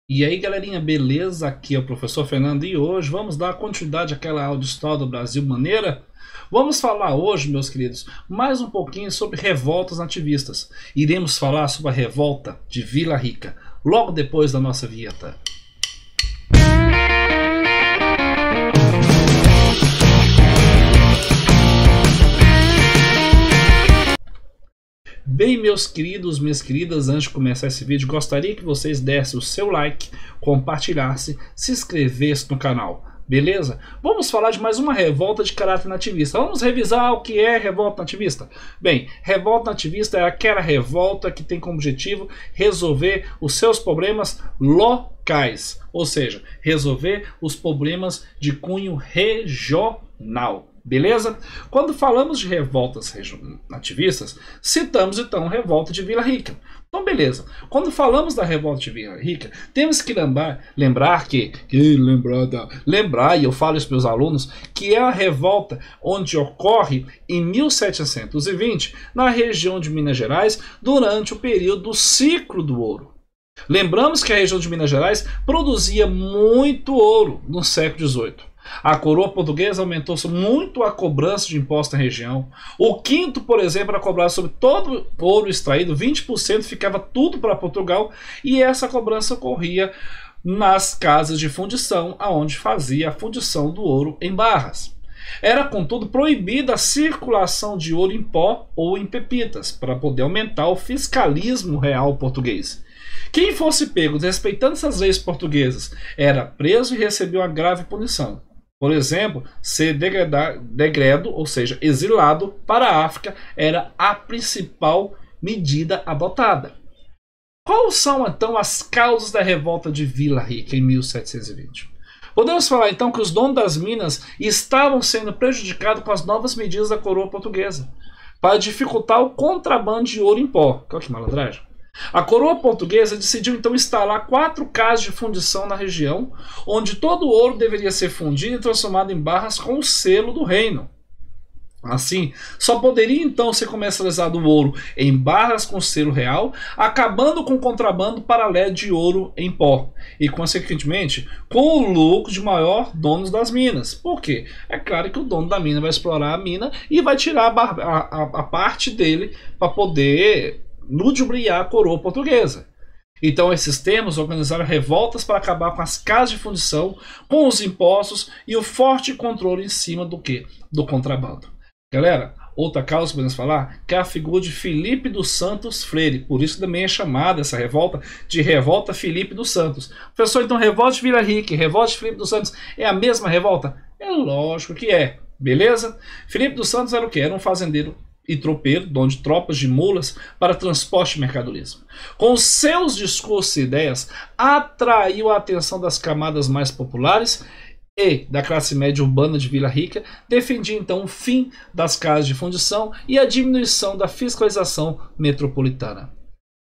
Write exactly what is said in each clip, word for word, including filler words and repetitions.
E aí, galerinha, beleza? Aqui é o professor Fernando e hoje vamos dar continuidade àquela aula de História do Brasil maneira? Vamos falar hoje, meus queridos, mais um pouquinho sobre revoltas nativistas. Iremos falar sobre a revolta de Vila Rica, logo depois da nossa vinheta. Bem, meus queridos, minhas queridas, antes de começar esse vídeo, gostaria que vocês dessem o seu like, compartilhassem, se inscrevessem no canal, beleza? Vamos falar de mais uma revolta de caráter nativista. Vamos revisar o que é revolta nativista? Bem, revolta nativista é aquela revolta que tem como objetivo resolver os seus problemas locais, ou seja, resolver os problemas de cunho regional. Beleza? Quando falamos de revoltas nativistas, citamos então a revolta de Vila Rica. Então, beleza. Quando falamos da revolta de Vila Rica, temos que lembrar, lembrar que, que lembrar, da, lembrar, e eu falo isso para os meus alunos, que é a revolta onde ocorre em mil setecentos e vinte, na região de Minas Gerais, durante o período do ciclo do ouro. Lembramos que a região de Minas Gerais produzia muito ouro no século dezoito. A coroa portuguesa aumentou muito a cobrança de imposto na região. O quinto, por exemplo, era cobrado sobre todo o ouro extraído, vinte por cento ficava tudo para Portugal, e essa cobrança ocorria nas casas de fundição, aonde fazia a fundição do ouro em barras. Era, contudo, proibida a circulação de ouro em pó ou em pepitas, para poder aumentar o fiscalismo real português. Quem fosse pego desrespeitando essas leis portuguesas era preso e recebia uma grave punição. Por exemplo, ser degredo, ou seja, exilado para a África, era a principal medida adotada. Quais são então as causas da revolta de Vila Rica em mil setecentos e vinte? Podemos falar então que os donos das minas estavam sendo prejudicados com as novas medidas da coroa portuguesa para dificultar o contrabando de ouro em pó. Olha que malandragem. A coroa portuguesa decidiu então instalar quatro casas de fundição na região, onde todo o ouro deveria ser fundido e transformado em barras com o selo do reino. Assim, só poderia então ser comercializado o ouro em barras com selo real, acabando com o contrabando paralelo de ouro em pó e, consequentemente, com o lucro de maior donos das minas. Por quê? É claro que o dono da mina vai explorar a mina e vai tirar a, a, a, a parte dele para poder ludibriar a coroa portuguesa. Então esses termos organizaram revoltas para acabar com as casas de fundição, com os impostos e o forte controle em cima do que? Do contrabando. Galera, outra causa que podemos falar que é a figura de Filipe dos Santos Freire. Por isso também é chamada essa revolta de Revolta Filipe dos Santos. Professor, então revolta de Vila Rica e revolta de Filipe dos Santos é a mesma revolta? É lógico que é, beleza? Filipe dos Santos era o que? Era um fazendeiro e tropeiro, dono de tropas de mulas para transporte de mercadorias. Com seus discursos e ideias, atraiu a atenção das camadas mais populares e da classe média urbana de Vila Rica, defendia então o fim das casas de fundição e a diminuição da fiscalização metropolitana.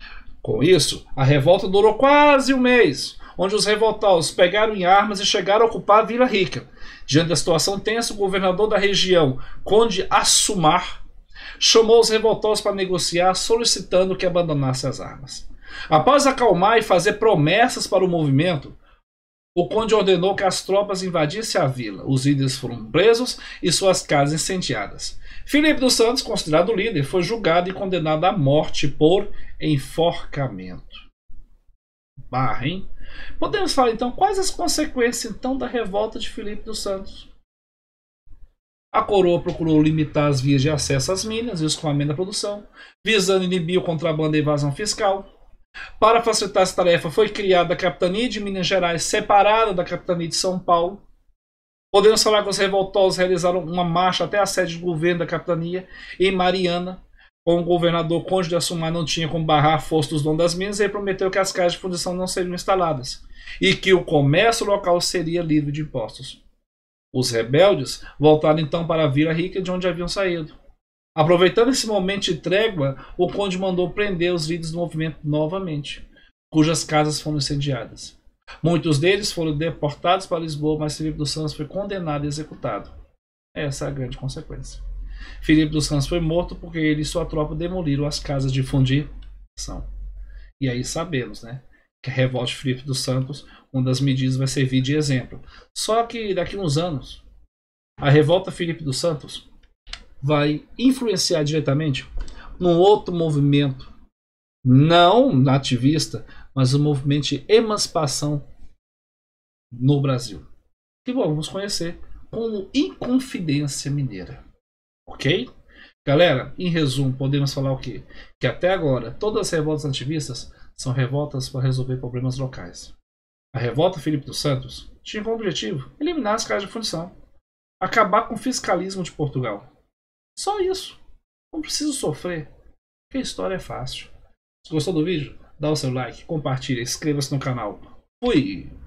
Com isso, a revolta durou quase um mês, onde os revoltados pegaram em armas e chegaram a ocupar Vila Rica. Diante da situação tensa, o governador da região, Conde Assumar, chamou os revoltosos para negociar, solicitando que abandonassem as armas. Após acalmar e fazer promessas para o movimento, o conde ordenou que as tropas invadissem a vila. Os líderes foram presos e suas casas incendiadas. Filipe dos Santos, considerado líder, foi julgado e condenado à morte por enforcamento. Barra, hein? Podemos falar então quais as consequências então da revolta de Filipe dos Santos. A coroa procurou limitar as vias de acesso às minas e o escoamento da produção, visando inibir o contrabando e a evasão fiscal. Para facilitar essa tarefa, foi criada a Capitania de Minas Gerais, separada da Capitania de São Paulo. Podemos falar que os revoltosos realizaram uma marcha até a sede do governo da Capitania, em Mariana. Com o governador Conde de Assumar não tinha como barrar a força dos donos das minas, ele prometeu que as casas de fundição não seriam instaladas e que o comércio local seria livre de impostos. Os rebeldes voltaram então para a Vila Rica, de onde haviam saído. Aproveitando esse momento de trégua, o conde mandou prender os líderes do movimento novamente, cujas casas foram incendiadas. Muitos deles foram deportados para Lisboa, mas Filipe dos Santos foi condenado e executado. Essa é a grande consequência. Filipe dos Santos foi morto porque ele e sua tropa demoliram as casas de fundição. E aí sabemos, né, que é a revolta de Filipe dos Santos, uma das medidas vai servir de exemplo. Só que daqui a uns anos, a revolta Filipe dos Santos vai influenciar diretamente num outro movimento, não nativista, mas um movimento de emancipação no Brasil, que vamos conhecer como Inconfidência Mineira. Ok? Galera, em resumo, podemos falar o quê? Que até agora, todas as revoltas nativistas são revoltas para resolver problemas locais. A revolta Filipe dos Santos tinha como objetivo eliminar as casas de fundição, acabar com o fiscalismo de Portugal. Só isso. Não preciso sofrer, porque a história é fácil. Se gostou do vídeo, dá o seu like, compartilha, inscreva-se no canal. Fui!